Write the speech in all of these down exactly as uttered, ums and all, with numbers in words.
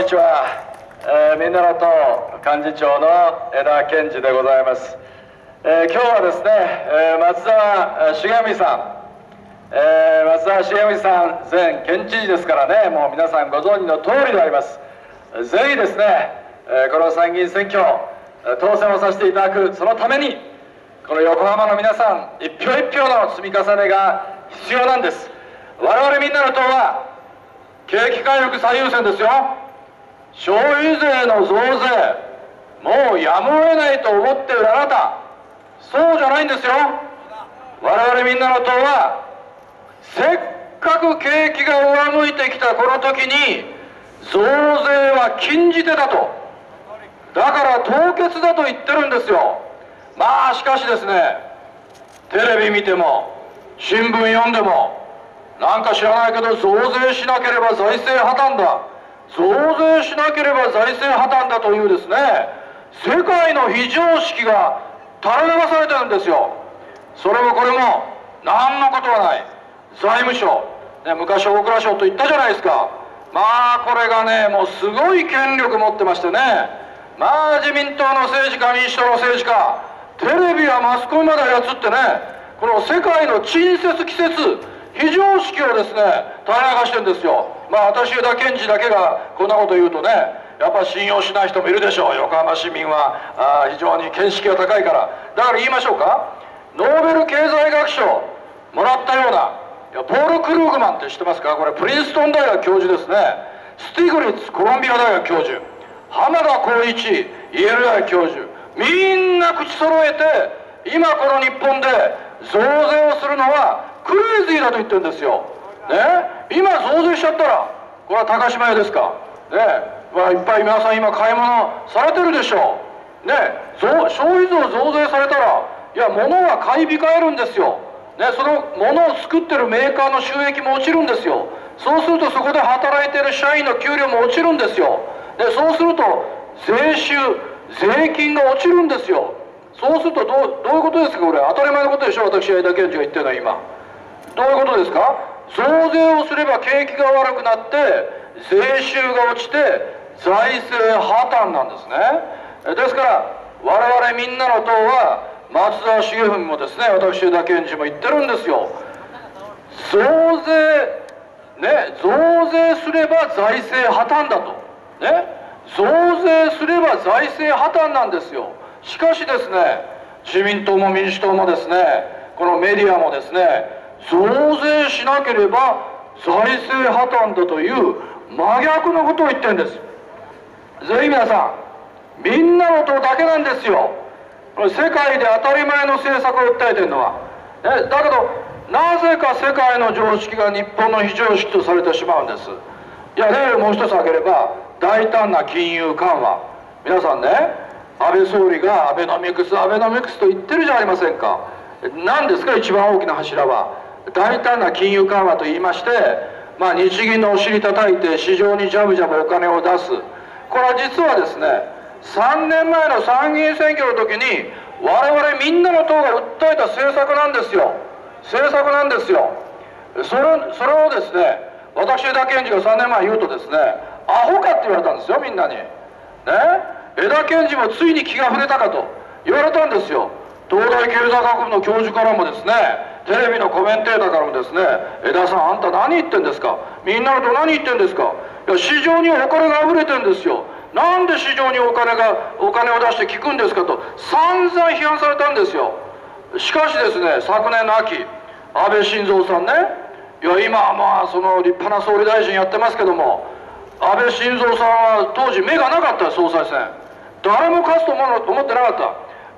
ちは、えー、みんなの党幹事長の枝健二でございます。えー、今日はですね、えー、松沢茂美さん、えー、松沢茂美さん前県知事ですからね、もう皆さんご存知の通りであります。ぜひですね、えー、この参議院選挙当選をさせていただく、そのためにこの横浜の皆さん一票一票の積み重ねが必要なんです。我々みんなの党は景気回復最優先ですよ。消費税の増税、もうやむを得ないと思っているあなた、そうじゃないんですよ。我々みんなの党は、せっかく景気が上向いてきたこの時に、増税は禁じ手だと、だから凍結だと言ってるんですよ。まあしかしですね、テレビ見ても、新聞読んでも、なんか知らないけど、増税しなければ財政破綻だ、増税しなければ財政破綻だというですね、世界の非常識が垂れ流されてるんですよ。それもこれも何のことはない。財務省、ね、昔大蔵省と言ったじゃないですか。まあこれがね、もうすごい権力持ってましてね、まあ自民党の政治家、民主党の政治家、テレビやマスコミまで操ってね、この世界の陳説季節、非常識をですね、垂れ流してるんですよ。まあ私枝健二だけがこんなこと言うとね、やっぱ信用しない人もいるでしょう。横浜市民はあ非常に見識が高いから。だから言いましょうか、ノーベル経済学賞もらったような、いやポール・クルーグマンって知ってますか。これプリンストン大学教授ですね。スティグリッツコロンビア大学教授、浜田光一イェール大学教授、みんな口揃えて、今この日本で増税をするのはクレイジーだと言ってるんですよ。ね、今増税しちゃったら、これは高島屋ですか。ね、まあ、いっぱい皆さん今買い物されてるでしょう。ね、消費税を増税されたら、いや、物は買い控えるんですよ。ね、その物を作ってるメーカーの収益も落ちるんですよ。そうするとそこで働いてる社員の給料も落ちるんですよ。で、そうすると税収、税金が落ちるんですよ。そうするとどう、どういうことですか。これ当たり前のことでしょ。私は枝健二が言ってるのは今。どういうことですか。増税をすれば景気が悪くなって税収が落ちて財政破綻なんですね。ですから我々みんなの党は、松沢茂文もですね、私枝健二も言ってるんですよ。増税ね、増税すれば財政破綻だとね、増税すれば財政破綻なんですよ。しかしですね、自民党も民主党もですね、このメディアもですね、増税しなければ財政破綻だという真逆のことを言ってるんです。ぜひ皆さん、みんなの党だけなんですよ。これ世界で当たり前の政策を訴えてるのは、ね、だけどなぜか世界の常識が日本の非常識とされてしまうんです。いや、例をもう一つ挙げれば、大胆な金融緩和。皆さんね、安倍総理がアベノミクスアベノミクスと言ってるじゃありませんか。何ですか、一番大きな柱は。大胆な金融緩和と言いまして、まあ、日銀のお尻叩いて市場にジャブジャブお金を出す。これは実はですね、さんねんまえの参議院選挙の時に我々みんなの党が訴えた政策なんですよ。政策なんですよ。それ、それをですね、私枝健二がさんねんまえ言うとですね、アホかって言われたんですよ、みんなに。ね、枝健二もついに気が触れたかと言われたんですよ。東大経済学部の教授からもですね、テレビのコメンテーターからもですね、枝さん、あんた何言ってんですか、みんなのと何言ってんですか、いや、市場にお金があふれてんですよ、なんで市場にお金がお金を出して聞くんですかと散々批判されたんですよ。しかしですね、昨年の秋、安倍晋三さんね、いや、今はまあその立派な総理大臣やってますけども、安倍晋三さんは当時目がなかった総裁選、誰も勝つと思ってなかった。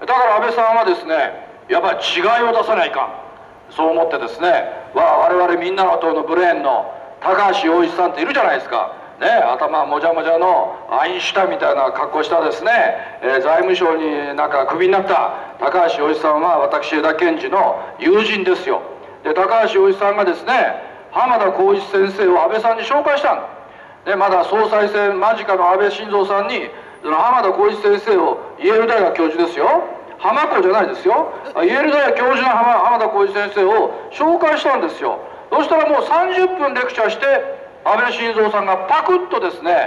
だから安倍さんはですね、やっぱり違いを出さないかん、そう思ってですね、我々みんなの党のブレーンの高橋洋一さんっているじゃないですか。ね、頭もじゃもじゃのアインシュタインみたいな格好したですね、えー、財務省になんかクビになった高橋洋一さんは私枝健二の友人ですよ。で、高橋洋一さんがですね、浜田光一先生を安倍さんに紹介したの。で、まだ総裁選間近の安倍晋三さんに、その浜田光一先生を、イェール大学教授ですよ、浜子じゃないですよ、イェール大学教授の浜浜田光一先生を紹介したんですよ。そしたらもうさんじゅっぷんレクチャーして、安倍晋三さんがパクッとですね、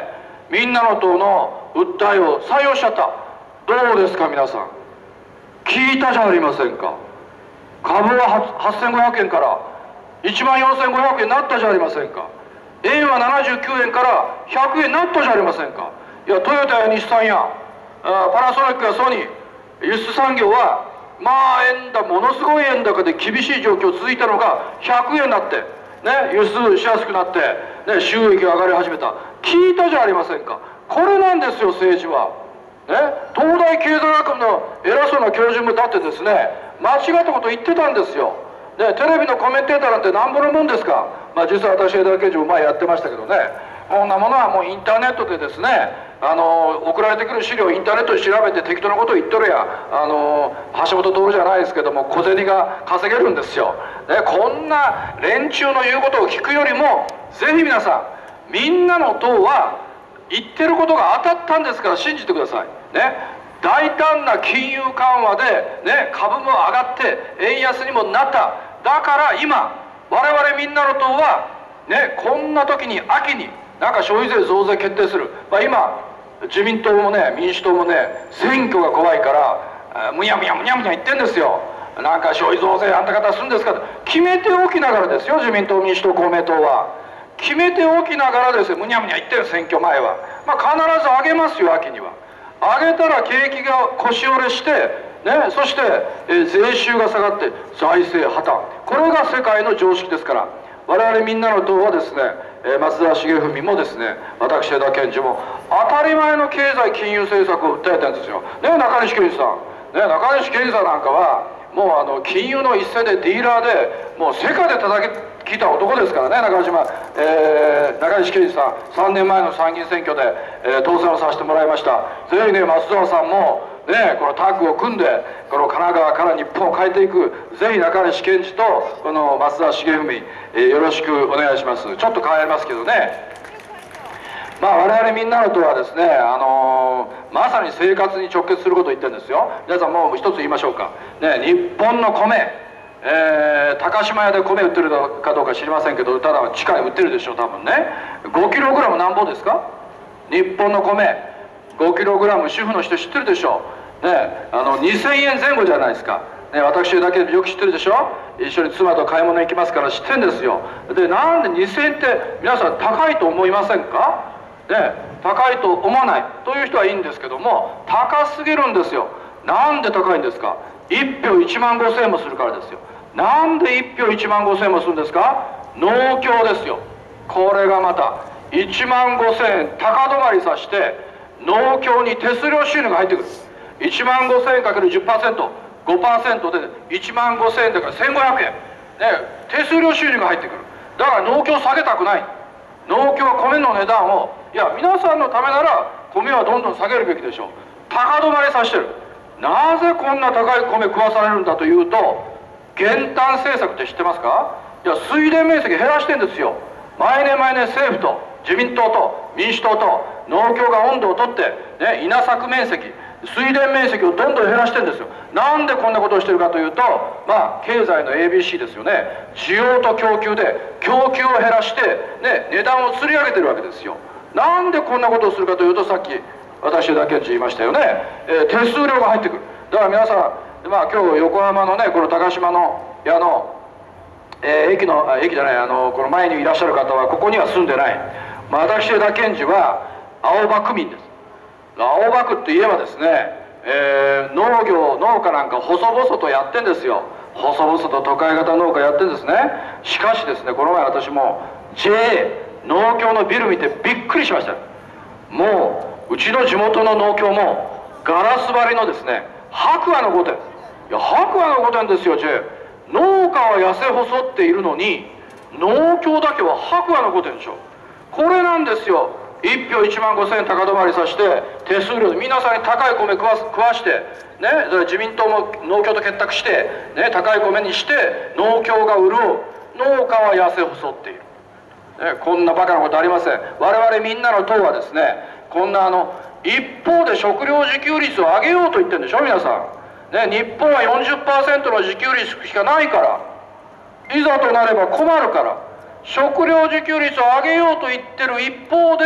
みんなの党の訴えを採用しちゃった。どうですか皆さん、聞いたじゃありませんか。株ははっせんごひゃくえんからいちまんよんせんごひゃくえんになったじゃありませんか。円はななじゅうきゅうえんからひゃくえんになったじゃありませんか。いやトヨタや日産やあパナソニックやソニー、輸出産業はまあ円高、ものすごい円高で厳しい状況続いたのがひゃくえんになって、ね、輸出しやすくなって、ね、収益が上がり始めた。聞いたじゃありませんか。これなんですよ政治は。ね、東大経済学部の偉そうな教授もだってですね、間違ったこと言ってたんですよ。ね、テレビのコメンテーターなんてなんぼのもんですか。まあ実は私枝田健二も前やってましたけどね、こんなものはもうインターネットでですね、あの送られてくる資料をインターネットで調べて適当なことを言っとるや、あの橋本徹じゃないですけども小銭が稼げるんですよ。ね、こんな連中の言うことを聞くよりも、ぜひ皆さん、みんなの党は言ってることが当たったんですから信じてください。ね、大胆な金融緩和で、ね、株も上がって円安にもなった。だから今我々みんなの党は、ね、こんな時に秋になんか消費税増税決定する、まあ、今自民党もね民主党もね選挙が怖いからむにゃむにゃむにゃむにゃ言ってんですよ。なんか消費増税あんた方するんですかと決めておきながらですよ。自民党民主党公明党は決めておきながらですよ、むにゃむにゃ言ってる。選挙前は、まあ、必ず上げますよ。秋には上げたら景気が腰折れして、ね、そして、えー、税収が下がって財政破綻、これが世界の常識ですから、我々みんなの党はですね、えー、松田重文もですね、私枝田健二も当たり前の経済金融政策を訴えたんですよ。ね、中西健二さん、ね、中西健二さんなんかはもうあの金融の一線でディーラーでもう世界で叩き来た男ですからね。中島、えー、中西健二さんさんねんまえの参議院選挙で、えー、当選をさせてもらいました。ぜひね松沢さんもね、このタッグを組んでこの神奈川から日本を変えていく、ぜひ中西健二とこの松田重文、えー、よろしくお願いします。ちょっと変わりますけどね、まあ我々みんなの党はですね、あのー、まさに生活に直結することを言ってるんですよ。皆さんもう一つ言いましょうか、ね、日本の米、えー、高島屋で米売ってるかどうか知りませんけど、ただ地下に売ってるでしょう多分ね。ごキログラムなんぼですか、日本の米ごキログラム、主婦の人知ってるでしょう、ね、あのにせんえんぜん後じゃないですか、ね、私だけよく知ってるでしょ。一緒に妻と買い物行きますから知ってるんですよ。でなんでにせんえんって皆さん高いと思いませんか、ね、高いと思わないという人はいいんですけども、高すぎるんですよ。なんで高いんですか。いっぴょういちまんごせんえんもするからですよ。なんでいっぴょういちまんごせんえんもするんですか。農協ですよ。これがまたいちまんごせんえん高止まりさせて農協に手数料収入が入ってくる。いちまんごせんえんかける じゅっパーセント、ごパーセント でいちまんごせんえんだからせんごひゃくえん、ね、手数料収入が入ってくる。だから農協下げたくない。農協は米の値段を、いや皆さんのためなら米はどんどん下げるべきでしょう。高止まりさせてる。なぜこんな高い米食わされるんだというと、減反政策って知ってますか。いや水田面積減らしてんですよ。毎年毎年政府と自民党と民主党と農協が温度をとって、ね、稲作面積水田面積をどんどん減らしてるんですよ。なんでこんなことをしてるかというと、まあ経済の エービーシー ですよね。需要と供給で供給を減らして、ね、値段を吊り上げてるわけですよ。なんでこんなことをするかというと、さっき私だけ言いましたよね、えー、手数料が入ってくる。だから皆さん、まあ、今日横浜のねこの高島の屋の、えー、駅のあ駅じゃないあのこの前にいらっしゃる方はここには住んでない、まあ、私枝健二は青葉区民です。青葉区って言えばですね、えー、農業農家なんか細々とやってんですよ。細々と都会型農家やってんですね。しかしですね、この前私も ジェーエー 農協のビル見てびっくりしました。もううちの地元の農協もガラス張りのですね白亜の御殿、いや白亜の御殿ですよ。 ジェーエー 農家は痩せ細っているのに農協だけは白亜の御殿でしょ。これなんですよ。いっぴょういちまんごせんえん高止まりさせて手数料で皆さんに高い米食わ食わして、ね、自民党も農協と結託して、ね、高い米にして農協が潤う、農家は痩せ細っている、ね、こんなバカなことありません。我々みんなの党はですね、こんなあの一方で食料自給率を上げようと言ってるんでしょ皆さん、ね、日本は よんじゅっパーセント の自給率しかないから、いざとなれば困るから食料自給率を上げようと言ってる一方で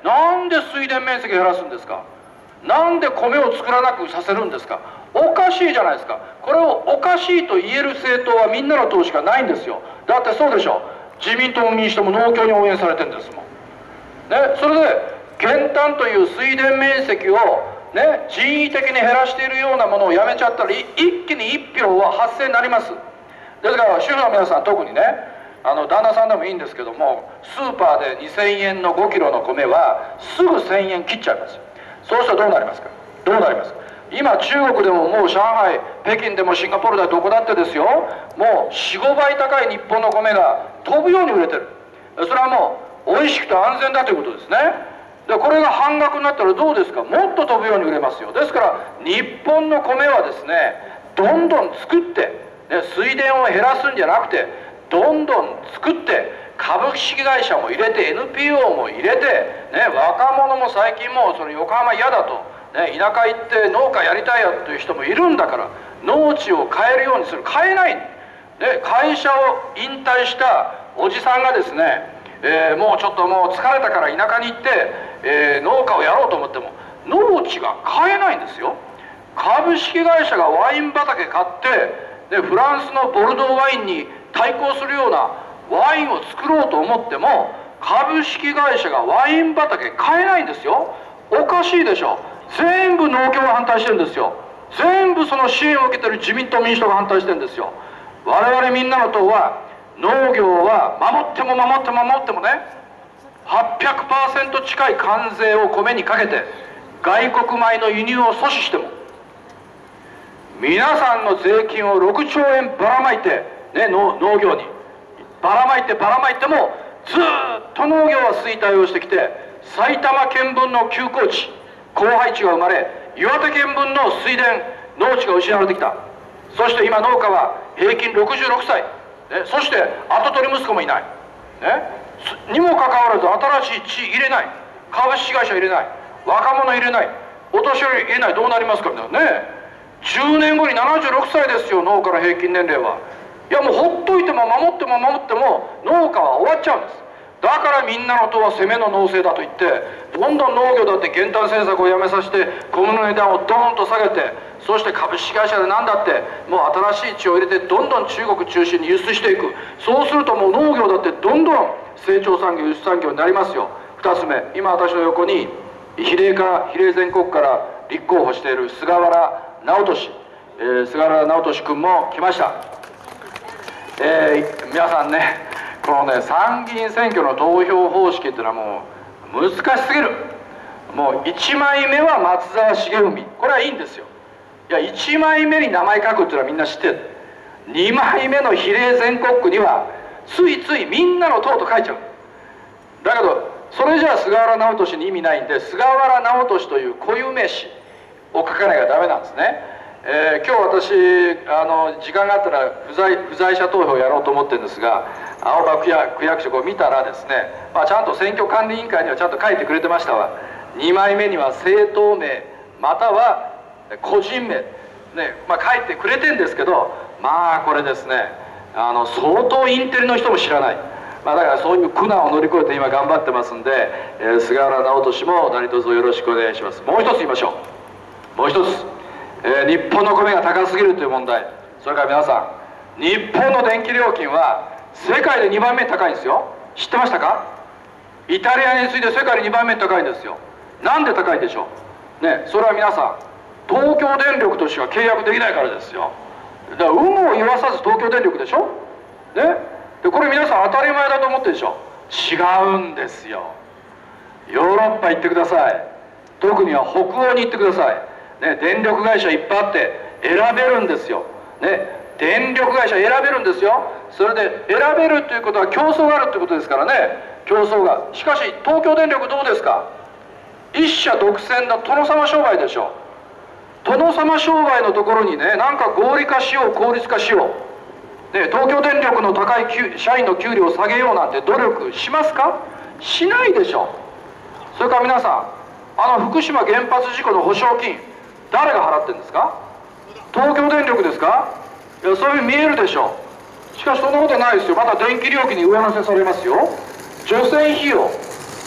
なんで水田面積減らすんですか。なんで米を作らなくさせるんですか。おかしいじゃないですか。これをおかしいと言える政党はみんなの党しかないんですよ。だってそうでしょ。自民党も民主党も農協に応援されてるんですもん。ね、それで減反という水田面積を、ね、人為的に減らしているようなものをやめちゃったら一気にいっぴょうは発生になります。ですから主婦の皆さん、特にね、あの旦那さんでもいいんですけども、スーパーでにせんえんのごキロの米はすぐせんえん切っちゃいます。そうするとどうなりますか。どうなりますか。今中国でももう上海、北京でもシンガポールだどこだってですよ、もうよん、ごばい高い日本の米が飛ぶように売れてる。それはもう美味しくて安全だということですね。でこれが半額になったらどうですか。もっと飛ぶように売れますよ。ですから日本の米はですね、どんどん作って、ね、水田を減らすんじゃなくてどんどん作って株式会社も入れて エヌピーオー も入れて、ね、若者も最近もうその横浜嫌だと、ね、田舎行って農家やりたいよという人もいるんだから、農地を変えるようにする。変えない、ね、会社を引退したおじさんがですね、えー、もうちょっともう疲れたから田舎に行って、えー、農家をやろうと思っても農地が買えないんですよ。株式会社がワイン畑買ってでフランスのボルドーワインに対抗するようなワインを作ろうと思っても株式会社がワイン畑買えないんですよ。おかしいでしょ。全部農協が反対してるんですよ。全部その支援を受けてる自民党民主党が反対してるんですよ。我々みんなの党は農業は守っても守っても守ってもね、はっぴゃくパーセント 近い関税を米にかけて外国米の輸入を阻止しても皆さんの税金をろくちょうえんばらまいて、ね、農, 農業にばらまいてばらまいてもずっと農業は衰退をしてきて、埼玉県分の休耕地荒廃地が生まれ、岩手県分の水田農地が失われてきた。そして今農家は平均ろくじゅうろくさい、ね、そして跡取り息子もいない、ね、にもかかわらず新しい地入れない、株式会社入れない、若者入れない、お年寄り入れない、どうなりますかね。じゅうねんごにななじゅうろくさいですよ、農家の平均年齢は。いやもうほっといても守っても守っても農家は終わっちゃうんです。だからみんなの党は攻めの農政だと言って、どんどん農業だって減反政策をやめさせて小麦の値段をドーンと下げて、そして株式会社で何だってもう新しい地を入れてどんどん中国中心に輸出していく。そうするともう農業だってどんどん成長産業輸出産業になりますよ。ふたつめ、今私の横に比例から比例全国から立候補している菅原直人氏、えー、菅原直人氏君も来ました。えー、皆さんね、このね参議院選挙の投票方式っていうのはもう難しすぎる。もういちまいめは松沢重文、これはいいんですよ。いやいちまいめに名前書くっていうのはみんな知ってる。にまいめの比例全国区にはついついみんなの党と書いちゃう。だけどそれじゃあ菅原直人氏に意味ないんで、菅原直人氏という固有名詞を書かなきゃダメなんですね。えー、今日私あの時間があったら不在不在者投票をやろうと思ってるんですが、青葉区役区役所を見たらですね、まあ、ちゃんと選挙管理委員会にはちゃんと書いてくれてましたわ。にまいめには政党名または個人名、ねまあ、書いてくれてんですけど、まあこれですね、あの相当インテリの人も知らない、まあ、だからそういう苦難を乗り越えて今頑張ってますんで、えー、菅原直人氏も何卒よろしくお願いします。もう一つ言いましょう。もう一つ、えー、日本の米が高すぎるという問題。それから皆さん、日本の電気料金は世界でにばんめに高いんですよ。知ってましたか。イタリアに次いで世界でにばんめに高いんですよ。なんで高いでしょうね。それは皆さん、東京電力としては契約できないからですよ。だから有無を言わさず東京電力でしょ、ね、でこれ皆さん当たり前だと思ってるでしょ。違うんですよ。ヨーロッパ行ってください。特には北欧に行ってください、ね、電力会社いっぱいあって選べるんですよ、ね、電力会社選べるんですよ。それで選べるということは競争があるということですからね。競争が、しかし東京電力どうですか。一社独占の殿様商売でしょ。殿様商売のところにね、なんか合理化しよう効率化しよう、ね、東京電力の高い社員の給料を下げようなんて努力しますか。しないでしょ。それから皆さん、あの福島原発事故の保証金誰が払ってるんですか。東京電力ですか。いや、そういうふうに見えるでしょ。しかしそんなことないですよ。また電気料金に上乗せされますよ。除染費用、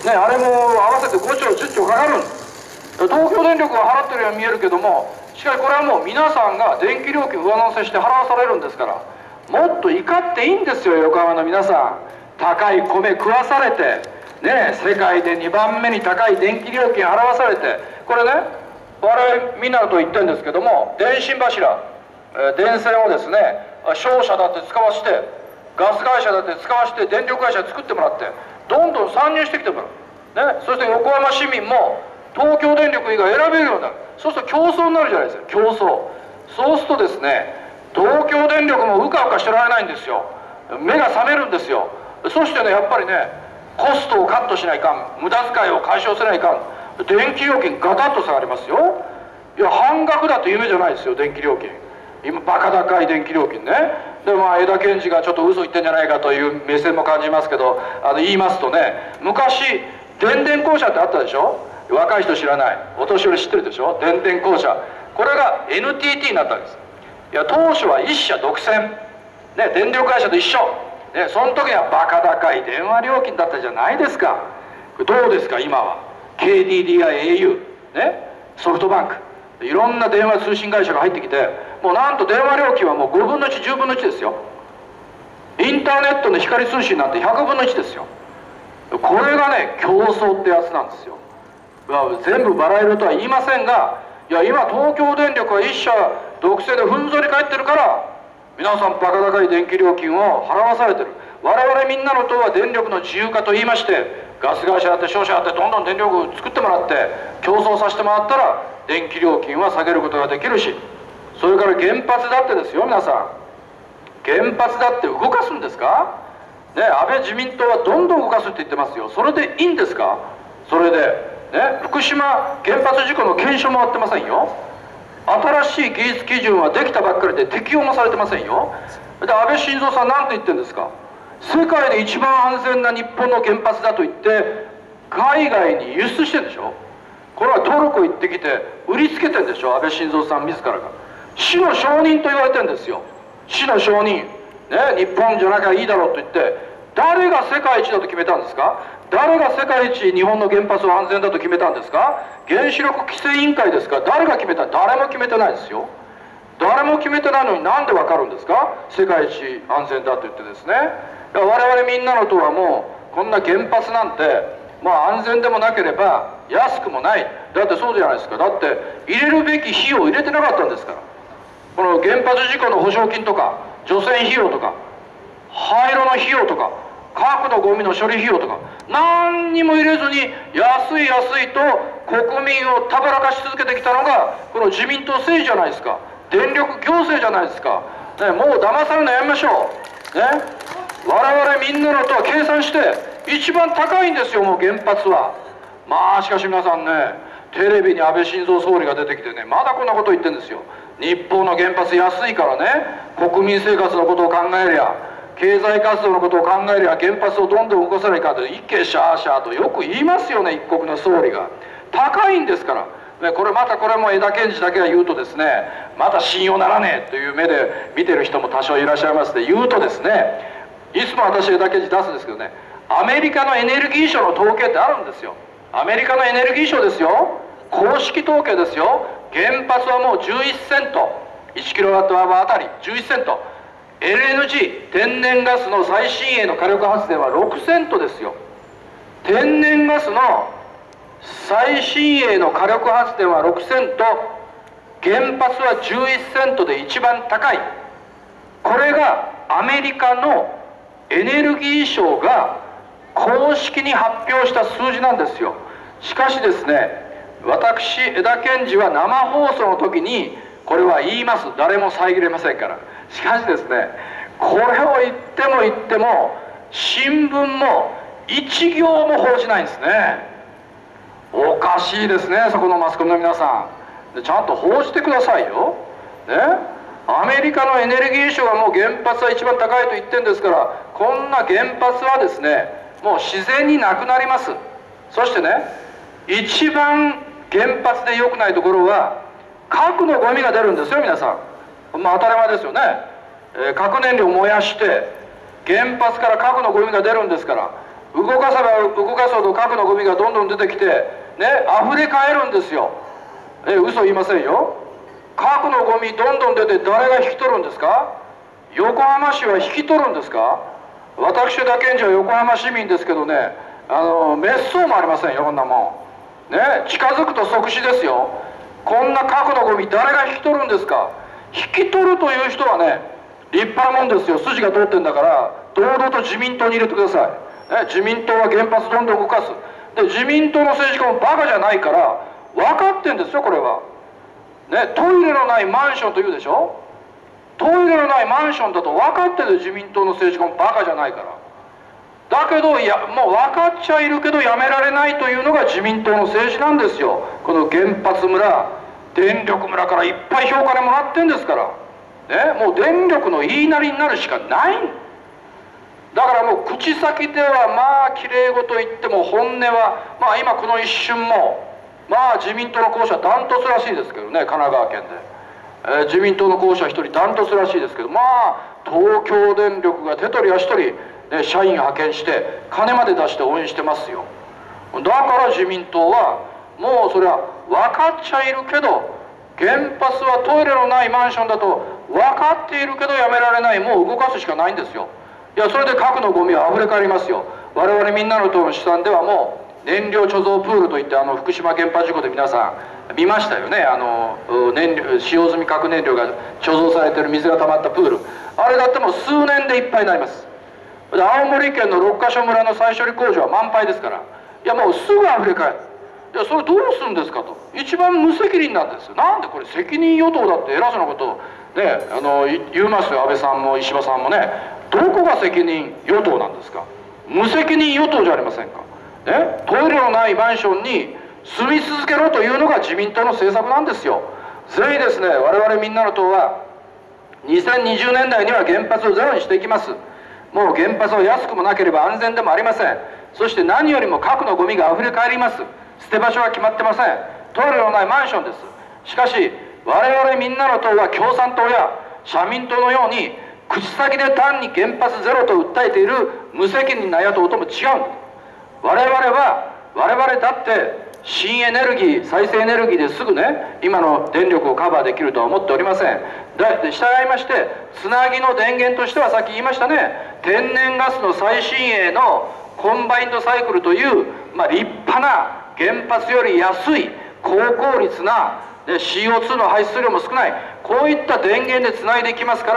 ね、あれも合わせてごちょうじゅっちょうかかるんです。東京電力は払ってるように見えるけども、しかしこれはもう皆さんが電気料金上乗せして払わされるんですから、もっと怒っていいんですよ、横浜の皆さん。高い米食わされて、ね、世界でにばんめに高い電気料金払わされて、これね、我々みんなと言ってるんですけども、電信柱、えー、電線をですね、商社だって使わせて、ガス会社だって使わせて、電力会社作ってもらって、どんどん参入してきてもらう、ね、そして横浜市民も東京電力以外選べるようになる。そうすると競争になるじゃないですか、競争。そうするとですね、東京電力もうかうかしてられないんですよ。目が覚めるんですよ。そしてね、やっぱりね、コストをカットしないかん、無駄遣いを解消せないかん、電気料金ガタッと下がりますよ。いや、半額だと夢じゃないですよ、電気料金。今バカ高い電気料金ね。でまあ江田検事がちょっと嘘言ってんじゃないかという目線も感じますけど、あの言いますとね、昔電電公社ってあったでしょ。若い人知らない、お年寄り知ってるでしょ、電電公社。これが エヌティーティー になったんです。いや、当初は一社独占、ね、電力会社と一緒、ね、その時はバカ高い電話料金だったじゃないですか。どうですか今は。 ケーディーディーアイ、エーユー、ね、ソフトバンク、いろんな電話通信会社が入ってきて、もうなんと電話料金はもうごぶんのいち、じゅうぶんのいちですよ。インターネットの光通信なんてひゃくぶんのいちですよ。これがね、競争ってやつなんですよ。全部バラ色とは言いませんが、いや今東京電力は一社独占でふんぞり返ってるから、皆さんバカ高い電気料金を払わされてる。我々みんなの党は電力の自由化と言いまして、ガス会社だって商社だってどんどん電力を作ってもらって競争させてもらったら電気料金は下げることができるし、それから原発だってですよ、皆さん。原発だって動かすんですかね。安倍自民党はどんどん動かすって言ってますよ。それでいいんですか。それでね、福島原発事故の検証もやってませんよ。新しい技術基準はできたばっかりで適用もされてませんよ。で安倍晋三さん何て言ってるんですか。世界で一番安全な日本の原発だと言って海外に輸出してるんでしょ。これはトルコ行ってきて売りつけてるんでしょ、安倍晋三さん自らが。死の承認と言われてるんですよ。死の承認、ね、日本じゃなきゃいいだろうと言って、誰が世界一だと決めたんですか。誰が世界一日本の原発は安全だと決めたんですか。原子力規制委員会ですか。誰が決めた。誰も決めてないですよ。誰も決めてないのになんでわかるんですか、世界一安全だと言ってですね。我々みんなの党はもうこんな原発なんて、まあ安全でもなければ安くもない。だってそうじゃないですか。だって入れるべき費用を入れてなかったんですから。この原発事故の保証金とか除染費用とか廃炉の費用とか核のゴミの処理費用とか何にも入れずに安い安いと国民をたぶらかし続けてきたのがこの自民党政治じゃないですか。電力行政じゃないですか、ね、もう騙されるのやめましょう、ね、我々みんなのとは計算して一番高いんですよ、もう原発は。まあしかし皆さんね、テレビに安倍晋三総理が出てきてね、まだこんなこと言ってるんですよ。日本の原発安いからね、国民生活のことを考えりゃ、経済活動のことを考えりゃ原発をどんどん動かさないかって一気シャーシャーとよく言いますよね、一国の総理が。高いんですから、ね、これまたこれも江田検事だけが言うとですね、また信用ならねえという目で見てる人も多少いらっしゃいますで言うとですね、いつも私江田検事出すんですけどね、アメリカのエネルギー省の統計ってあるんですよ。アメリカのエネルギー省ですよ、公式統計ですよ。原発はもうじゅういちセント、いちキロワットアワーあたりじゅういちセント、 エルエヌジー 天然ガスの最新鋭の火力発電はろくセントですよ。天然ガスの最新鋭の火力発電はろくセント、原発はじゅういちセントで一番高い。これがアメリカのエネルギー省が公式に発表した数字なんですよ。しかしですね、私江田検事は生放送の時にこれは言います。誰も遮れませんから。しかしですね、これを言っても言っても新聞も一行も報じないんですね。おかしいですね、そこのマスコミの皆さん。でちゃんと報じてくださいよ、ね、アメリカのエネルギー省がもう原発は一番高いと言ってるんですから、こんな原発はですねもう自然になくなります。そしてね、一番原発で良くないところは核のゴミが出るんですよ、皆さん。まあ当たり前ですよね、えー、核燃料を燃やして原発から核のゴミが出るんですから、 動かせば動かすほど核のゴミがどんどん出てきてね、溢れ返るんですよ。え嘘言いませんよ。核のゴミどんどん出て誰が引き取るんですか？横浜市は引き取るんですか？私だけんじゃ横浜市民ですけどね、あの滅相もありませんよ、こんなもんね。近づくと即死ですよ。こんな核のゴミ誰が引き取るんですか？引き取るという人はね、立派なもんですよ。筋が通ってんだから堂々と自民党に入れてください、ね、自民党は原発どんどん動かす。で自民党の政治家もバカじゃないから分かってんですよ、これはね。トイレのないマンションというでしょ。トイレのないマンションだと分かってる、自民党の政治家もバカじゃないから。だけどいやもう分かっちゃいるけどやめられないというのが自民党の政治なんですよ。この原発村、電力村からいっぱい評価でもらってんですから、ね、もう電力の言いなりになるしかない。だからもう口先ではまあきれいごと言っても本音はまあ今この一瞬もまあ自民党の候補者ダントツらしいですけどね、神奈川県で。えー、自民党の候補者一人ダントツらしいですけど、まあ東京電力が手取り足取り、ね、社員派遣して金まで出して応援してますよ。だから自民党はもうそれは分かっちゃいるけど、原発はトイレのないマンションだと分かっているけどやめられない、もう動かすしかないんですよ。いやそれで核のゴミはあふれ返りますよ。我々みんなの党の試算ではもう燃料貯蔵プールといって、あの福島原発事故で皆さん見ましたよね。あの燃料使用済み核燃料が貯蔵されてる水が溜まったプール、あれだってもう数年でいっぱいになります。で青森県の六ヶ所村の再処理工場は満杯ですから、いやもうすぐあふれ返る。いやそれどうするんですかと、一番無責任なんですよ。なんでこれ責任与党だって偉そうなことをね、あの言いますよ、安倍さんも石破さんもね。どこが責任与党なんですか？無責任与党じゃありませんか、ね、トイレのないマンションに住み続けろというのが自民党の政策なんですよ。ぜひですね、我々みんなの党はにせんにじゅうねんだいには原発をゼロにしていきます。もう原発は安くもなければ安全でもありません。そして何よりも核のゴミがあふれ返ります。捨て場所は決まってません。トイレのないマンションです。しかし我々みんなの党は共産党や社民党のように口先で単に原発ゼロと訴えている無責任な野党とも違うんです。我々は我々だって新エネルギー、再生エネルギーですぐね今の電力をカバーできるとは思っておりません。で従いましてつなぎの電源としてはさっき言いましたね、天然ガスの最新鋭のコンバインドサイクルという、まあ、立派な原発より安い高効率なで シーオーツー の排出量も少ない、こういった電源でつないでいきますから、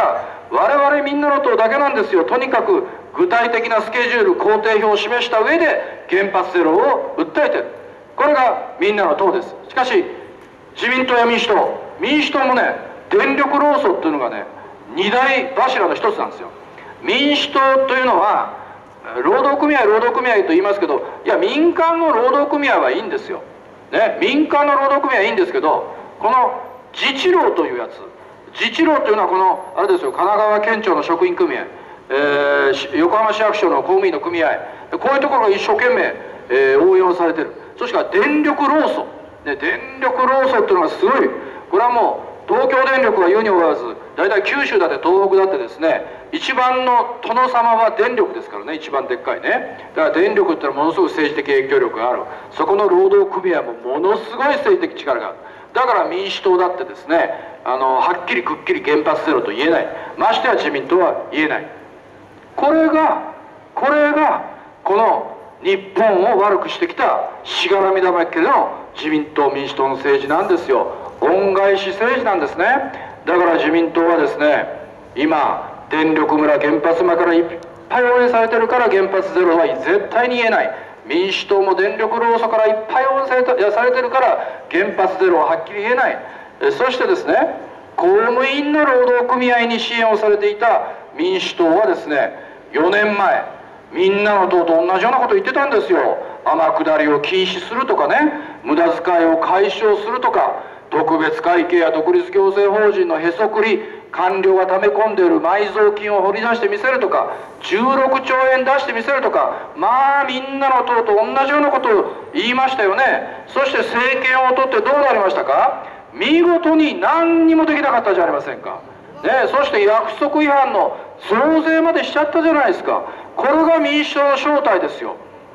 我々みんなの党だけなんですよ。とにかく具体的なスケジュール工程表を示した上で原発ゼロを訴えてる、これがみんなの党です。しかし自民党や民主党民主党もね、電力労組っていうのがね二大柱の一つなんですよ。民主党というのは労働組合労働組合と言いますけど、いや民間の労働組合はいいんですよ、ね、民間の労働組合はいいんですけど、この自治労というやつ、自治労というのはこのあれですよ、神奈川県庁の職員組合、えー、横浜市役所の公務員の組合、こういうところが一生懸命、えー、応用されてる。そして電力労組、ね、電力労組っていうのがすごい、これはもう東京電力は言うに及ばず大体九州だって東北だってですね、一番の殿様は電力ですからね、一番でっかいね。だから電力ってのはものすごい政治的影響力がある。そこの労働組合もものすごい政治的力がある。だから民主党だってですね、あのはっきりくっきり原発ゼロと言えない、ましてや自民党は言えない。これがこれがこの日本を悪くしてきたしがらみだらけの自民党民主党の政治なんですよ。恩返し政治なんですね。だから自民党はですね、今電力村原発村からいっぱい応援されてるから原発ゼロは絶対に言えない。民主党も電力労組からいっぱい応援されてされてるから原発ゼロははっきり言えない。そしてですね、公務員の労働組合に支援をされていた民主党はですね、よねんまえみんなの党と同じようなことを言ってたんですよ。天下りを禁止するとかね、無駄遣いを解消するとか、特別会計や独立行政法人のへそくり、官僚が溜め込んでいる埋蔵金を掘り出してみせるとか、じゅうろくちょうえん出してみせるとか、まあみんなの党と同じようなことを言いましたよね。そして政権を取ってどうなりましたか？見事に何にもできなかったじゃありませんか。ね、そして約束違反の増税までしちゃったじゃないですか。これが民主党の正体ですよ。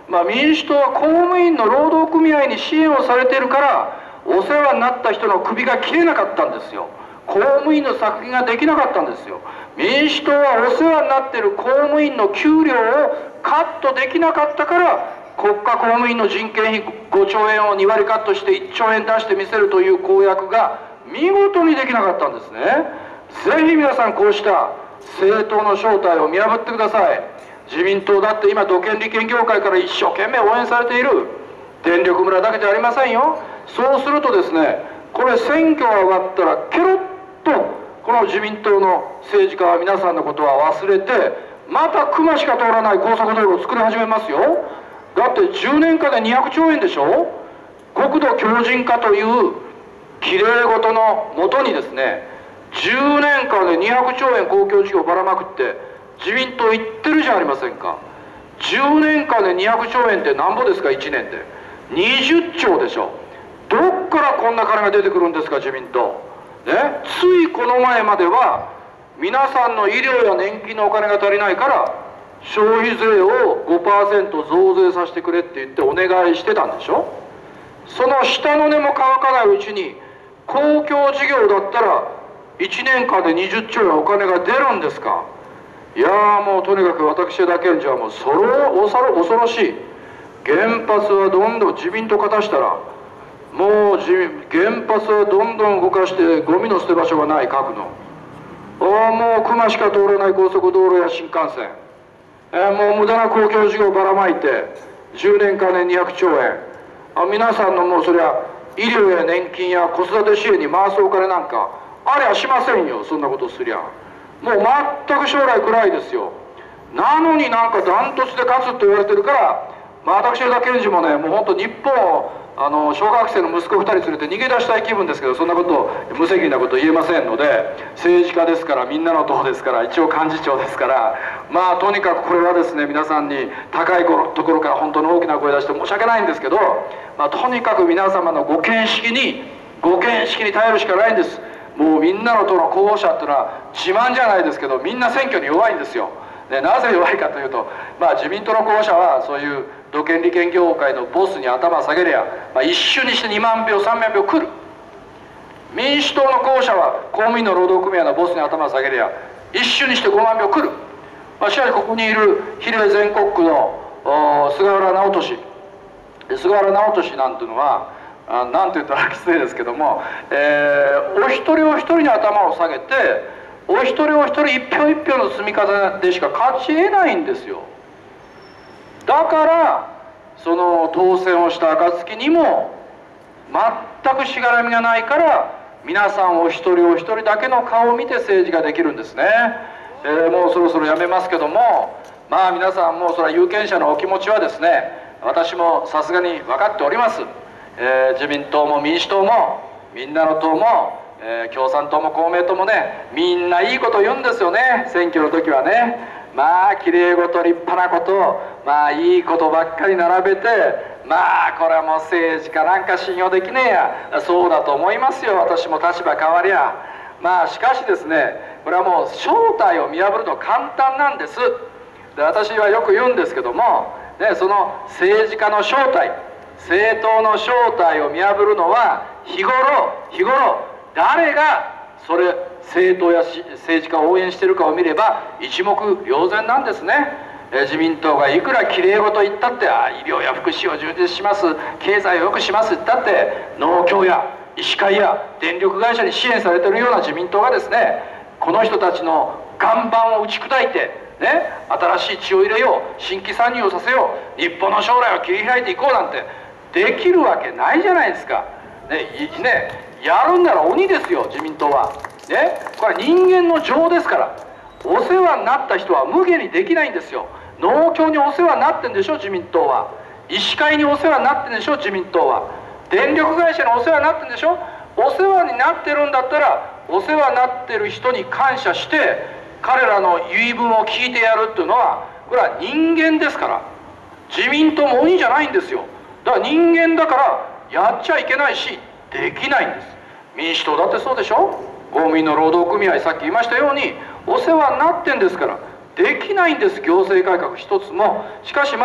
まあ、民主党は公務員の労働組合に支援をされているからお世話になった人の首が切れなかったんですよ。公務員の削減ができなかったんですよ。民主党はお世話になっている公務員の給料をカットできなかったから国家公務員の人件費ごちょうえんをにわりカットしていっちょうえん出してみせるという公約が見事にできなかったんですね。ぜひ皆さんこうした政党の正体を見破ってください。自民党だって今土建利権業界から一生懸命応援されている電力村だけじゃありませんよ。そうするとですね、これ選挙が終わったらケロッとこの自民党の政治家は皆さんのことは忘れてまた熊しか通らない高速道路を作り始めますよ。だってじゅうねんかんでにひゃくちょうえんでしょ。国土強靭化というきれい事のもとにですね、じゅうねんかんでにひゃくちょうえん公共事業ばらまくって自民党言ってるじゃありませんか。じゅうねんかんでにひゃくちょうえんってなんぼですか。いちねんでにじゅっちょうでしょ。どっからこんな金が出てくるんですか自民党ね。ついこの前までは皆さんの医療や年金のお金が足りないから消費税を ごパーセント 増税させてくれって言ってお願いしてたんでしょ。その下の根も乾かないうちに公共事業だったらいちねんかんでにじゅっちょうえんお金が出るんですか。いやーもうとにかく私だけじゃもうそれ恐ろしい。原発はどんどん自民党勝たしたらもう原発はどんどん動かしてゴミの捨て場所がない核のあもう熊しか通らない高速道路や新幹線、えー、もう無駄な公共事業をばらまいてじゅうねんかんでにひゃくちょうえんあ皆さんのもうそりゃ医療や年金や子育て支援に回すお金なんかありゃしませんよ。そんなことすりゃもう全く将来暗いですよ。なのになんかダントツで勝つって言われてるから、まあ、私田健二もねもう本当日本をあの小学生の息子ふたり連れて逃げ出したい気分ですけど、そんなこと無責任なこと言えませんので、政治家ですからみんなの党ですから一応幹事長ですから、まあとにかくこれはですね皆さんに高いところから本当に大きな声出して申し訳ないんですけど、まあ、とにかく皆様のご見識にご見識に頼るしかないんです。もうみんなの党の候補者っていうのは自慢じゃないですけどみんな選挙に弱いんですよ。でなぜ弱いかというと、まあ、自民党の候補者はそういう土建利権業界のボスに頭下げりゃ、まあ、一瞬にしてにまんひょうさんまんひょう来る。民主党の候補者は公務員の労働組合のボスに頭下げりゃ一瞬にしてごまんひょう来る。まあ、しかしここにいる比例全国区の菅原直人氏菅原直人氏なんていうのはあなんて言ったら失礼ですけども、えー、お一人お一人に頭を下げてお一人お一人一票一票の積み重ねでしか勝ち得ないんですよ。だからその当選をした暁にも全くしがらみがないから皆さんお一人お一人だけの顔を見て政治ができるんですね。えー、もうそろそろやめますけども、まあ皆さんもうそれは有権者のお気持ちはですね私もさすがに分かっております。えー、自民党も民主党もみんなの党も、えー、共産党も公明党もねみんないいこと言うんですよね選挙の時はね。まあきれい事立派なことまあいいことばっかり並べてまあこれはもう政治家なんか信用できねえやそうだと思いますよ。私も立場変わりゃ。まあしかしですねこれはもう正体を見破るの簡単なんです。で私はよく言うんですけども、ね、その政治家の正体政党の正体を見破るのは日頃日頃誰がそれ政党や政治家を応援しているかを見れば一目瞭然なんですね。え自民党がいくらきれい事言ったってあ医療や福祉を充実します経済を良くしますって言ったって農協や医師会や電力会社に支援されているような自民党がですねこの人たちの岩盤を打ち砕いてね新しい血を入れよう新規参入をさせよう日本の将来を切り開いていこうなんてできるわけないじゃないですか。ね、ね、やるんなら鬼ですよ、自民党は。ね、これは人間の情ですから。お世話になった人は無下にできないんですよ。農協にお世話になってんでしょ、自民党は。医師会にお世話になってんでしょ、自民党は。電力会社にお世話になってんでしょ。お世話になってるんだったら、お世話になってる人に感謝して、彼らの言い分を聞いてやるっていうのは、これは人間ですから。自民党も鬼じゃないんですよ。だから人間だからやっちゃいけないしできないんです。民主党だってそうでしょ。公務員の労働組合さっき言いましたようにお世話になってんですからできないんです行政改革一つも。しかしまあ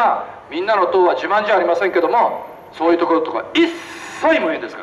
みんなの党は自慢じゃありませんけども、そういうところとか一切無縁ですから。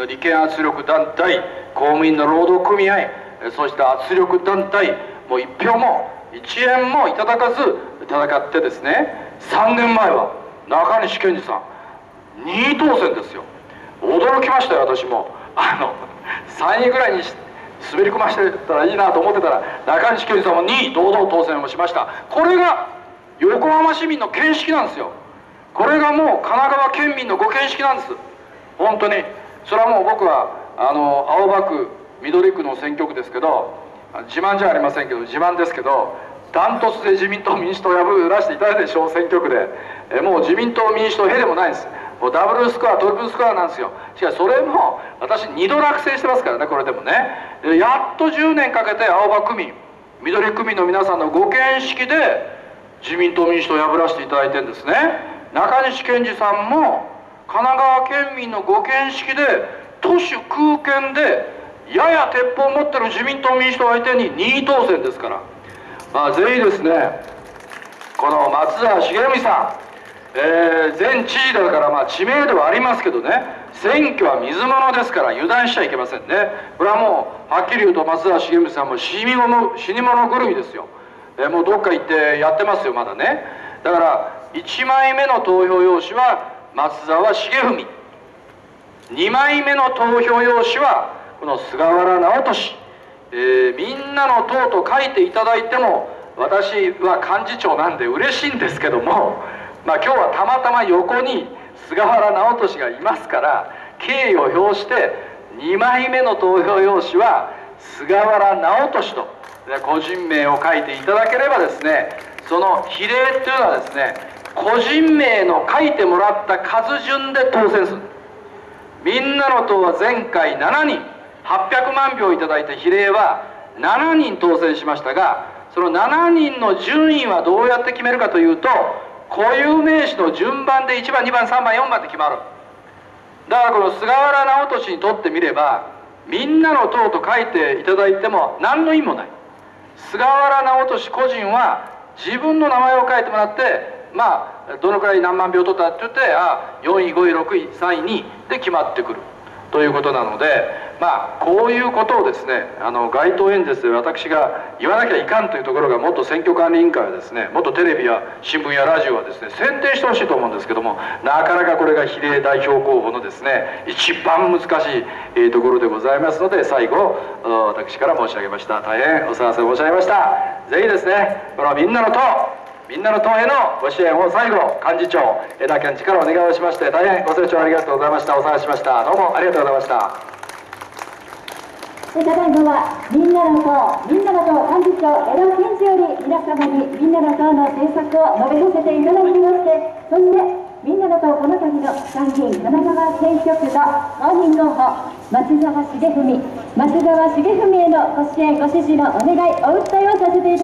利権圧力団体、公務員の労働組合、そうした圧力団体、もう一票も一円もいただかず戦ってですね、さんねんまえは中西健治さんにい当選ですよ。驚きましたよ。私もあのさんいぐらいに滑り込ませたらいいなと思ってたら、中西健治さんもにい堂々当選をしました。これが横浜市民の見識なんですよ。これがもう神奈川県民のご見識なんです。本当にそれはもう僕はあの青葉区緑区の選挙区ですけど、自慢じゃありませんけど自慢ですけど、ダントツで自民党民主党を破らせていただいて、小選挙区でえもう自民党民主党へでもないんです。もうダブルスコアトリプルスコアなんですよ。しかしそれも私にど落選してますからね。これでもね、やっとじゅうねんかけて青葉区民緑区民の皆さんのご見識で自民党民主党を破らせていただいてるんですね。中西健治さんも神奈川県民のご見識で都市空権でやや鉄砲を持ってる自民党民主党相手ににい当選ですから、まあ、ぜひですね、この松沢茂文さん、えー、前知事だからまあ知名ではありますけどね、選挙は水物ですから油断しちゃいけませんね。これはもうはっきり言うと松沢茂文さんも死に物死に物狂いですよ。えー、もうどっか行ってやってますよまだね。だからいちまいめの投票用紙は松沢茂文、にまいめの投票用紙はこの菅原直人、えー、みんなの党と書いていただいても私は幹事長なんで嬉しいんですけども、まあ、今日はたまたま横に菅原直人がいますから敬意を表してにまいめの投票用紙は菅原直人と個人名を書いていただければですね、その比例っていうのはですね、個人名の書いてもらった数順で当選する。みんなの党は前回しちにんはっぴゃくまんひょういただいた比例はしちにん当選しましたが、そのしちにんの順位はどうやって決めるかというと、固有名詞の順番でいちばんにばんさんばんよんばんで決まる。だからこの菅原直人にとってみればみんなの党と書いていただいても何の意味もない。菅原直人個人は自分の名前を書いてもらって、まあどのくらい何万票取ったって言って、あよんいごいろくいさんいにいで決まってくるということなので、まあこういうことをですね、あの街頭演説で私が言わなきゃいかんというところが、もっと選挙管理委員会はですね、もっとテレビや新聞やラジオはですね選定してほしいと思うんですけども、なかなかこれが比例代表候補のですね一番難しい、えー、ところでございますので、最後私から申し上げました。大変お騒がせ申し上げました。ぜひですね、このみんなの党みんなの党へのご支援を最後幹事長江田健治からお願いをしまして、大変ご清聴ありがとうございました。お騒がせしました。どうもありがとうございました。 ただいまはみんなの党みんなの党幹事長江田健治より皆様にみんなの党の政策を述べさせていただきまして、そしてみんなの党この度の参議院神奈川選挙区の公認候補松沢茂文松沢茂文へのご支援ご支持のお願いお訴えをさせていただきます。